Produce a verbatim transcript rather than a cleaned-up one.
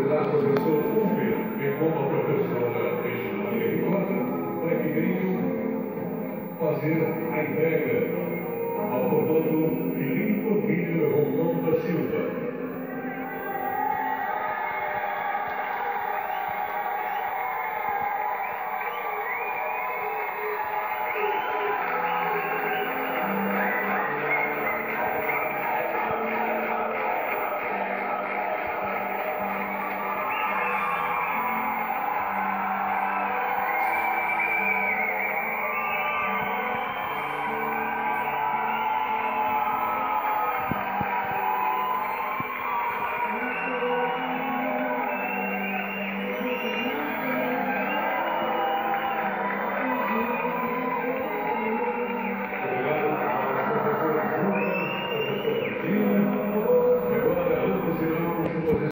será o professor Uber, bem como a professora Reginalda Ricotta, para que venham fazer a entrega ao comando Filipe Vídeo Rondon da Silva.